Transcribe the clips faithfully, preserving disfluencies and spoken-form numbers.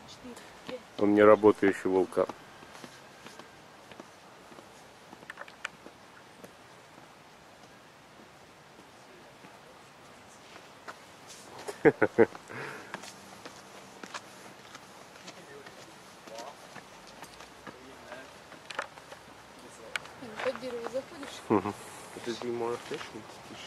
Он не работающий вулкан. Под дерево заходишь? Угу. Это зимой точно?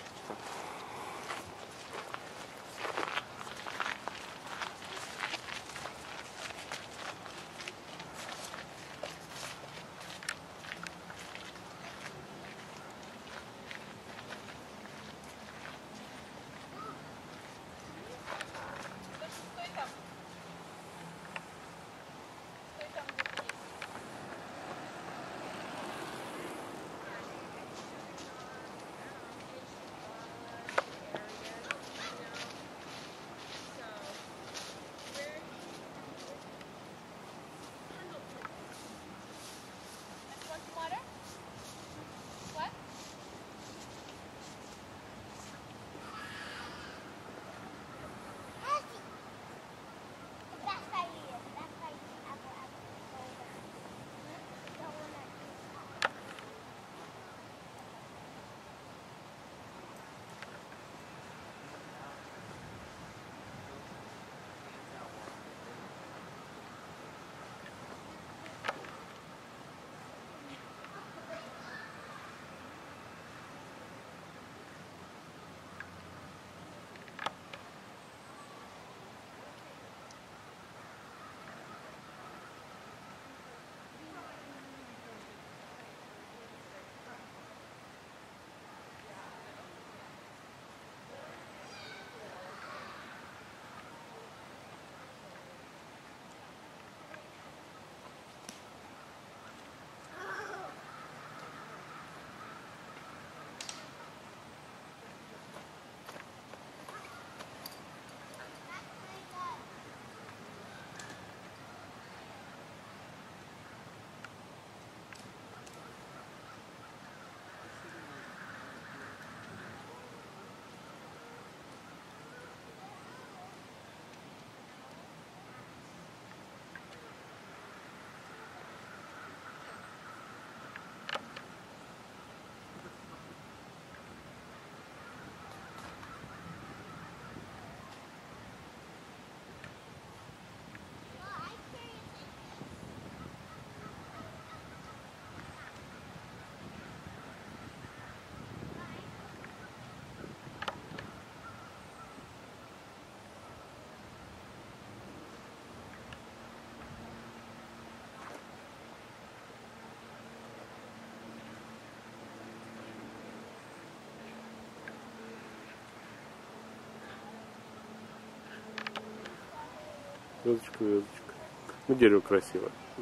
Звездочка, звездочка. Ну, дерево красивое. Угу.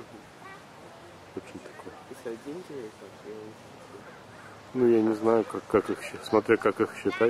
Очень такое. Ну, я не знаю, как, как их считать. Смотря как их считать.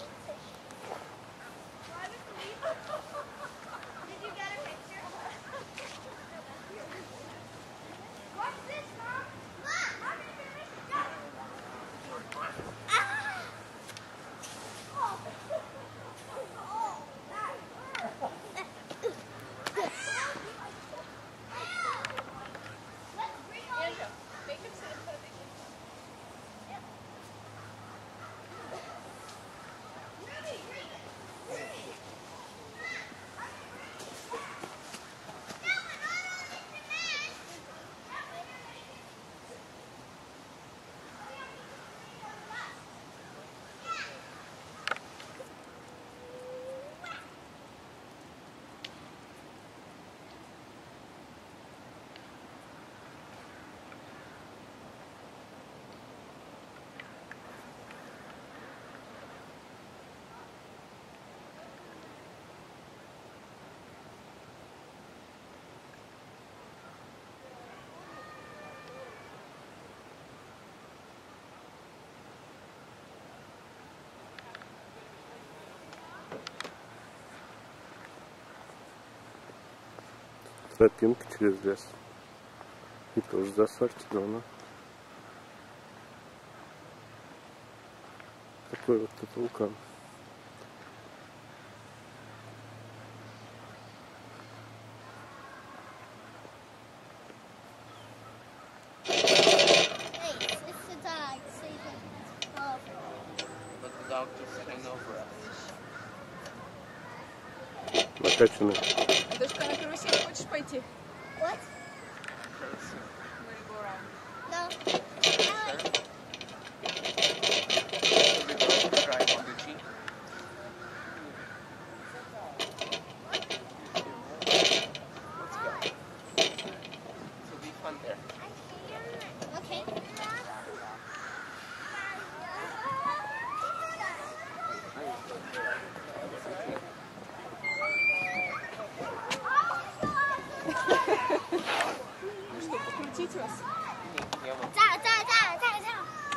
Тропинка через лес. И тоже заасфальтировано. Такой вот этот вулкан. раскачанная. Дочка, на карусель хочешь пойти? What? No. Okay. Что, покрутить вас? Да, да, да, да, да.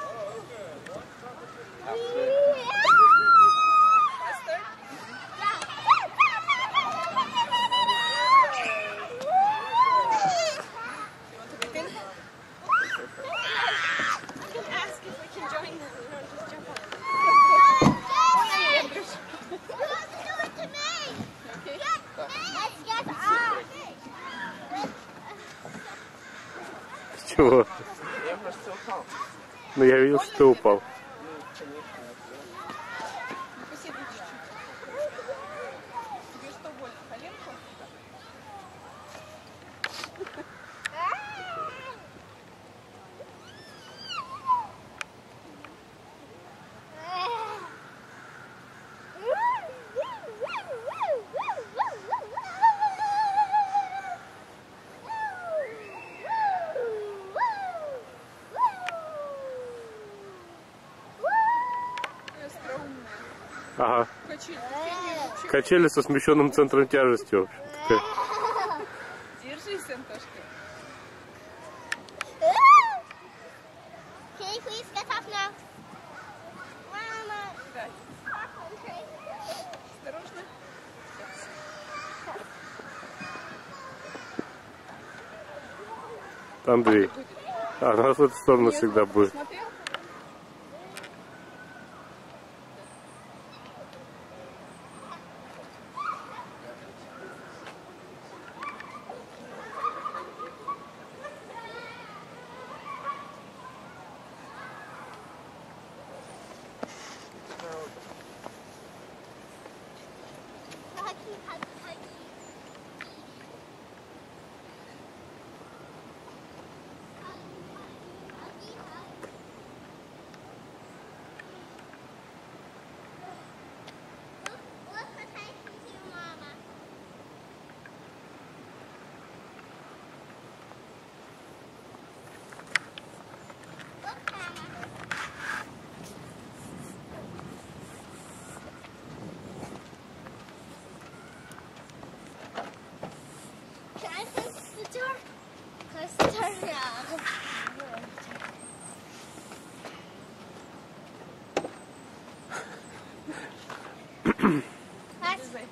Faster? You want to get in? I can ask if we can join them. You know, just jump on. Okay? Чего? Ну я видел, что ты упал. Ну, посиди чуть-чуть. Тебе что больно? Коленку? Остроумная. Ага. Качель. Ты Качели со смещенным центром тяжести. В общем. Такая. Держись, Антошка. Can you please get off now? Mama. Да. Осторожно. Там дверь. А, у нас в эту сторону Нет, всегда будет. Смотрел? Huggy, huggy, huggy. Look, look what I can do, Mama. Look, Mama. Can I close the door? Close the door now. That's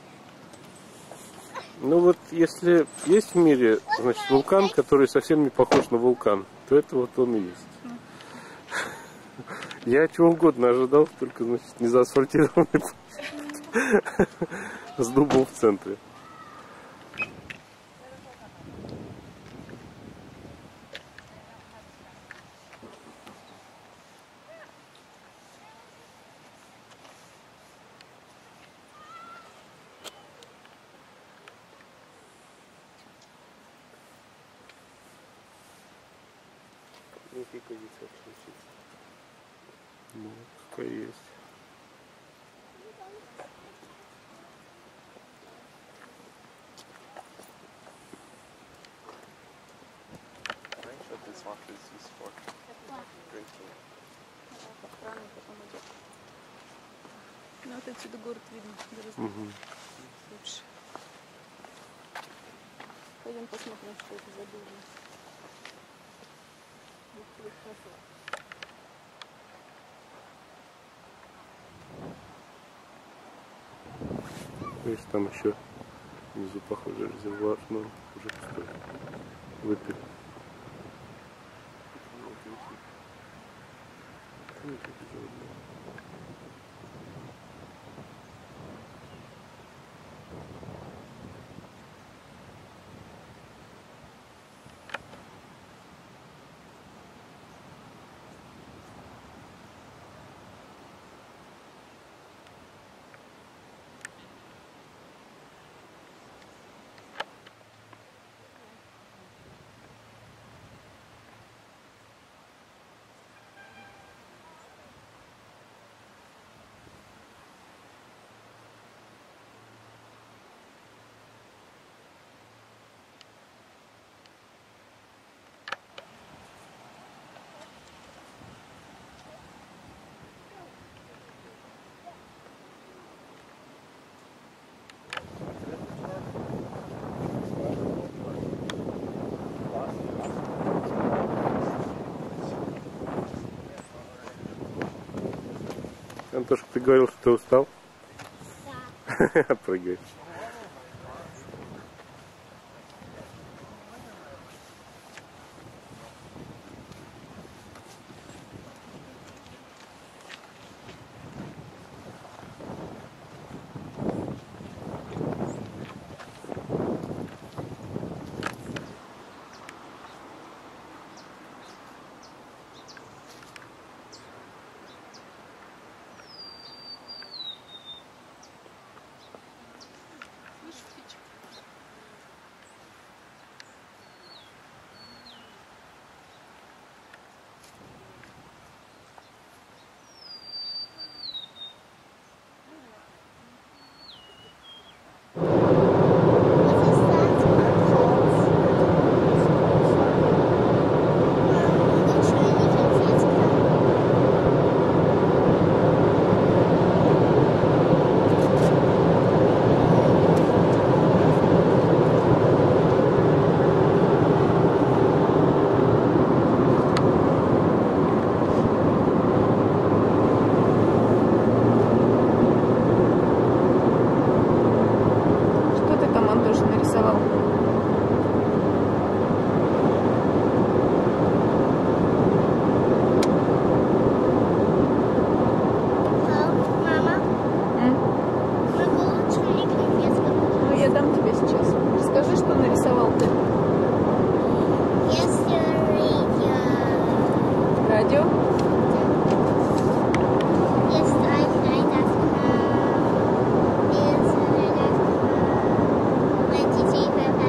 Ну вот, если есть в мире, значит, вулкан, который совсем не похож на вулкан, то это вот он и есть. Я чего угодно ожидал, только, значит, не заасфальтированный путь. С дубом в центре. Не пригодится отключиться. Ну, какая есть. What this water is used for? Drinking. Ну вот отсюда город видно гораздо Угу. лучше. Пойдем посмотрим, что это за building. Видишь, там еще внизу похоже резервуар, но уже пустой. Выпили. Антошка, ты говорил, что ты устал? Да. Прыгай. Yes, I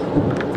Tabor.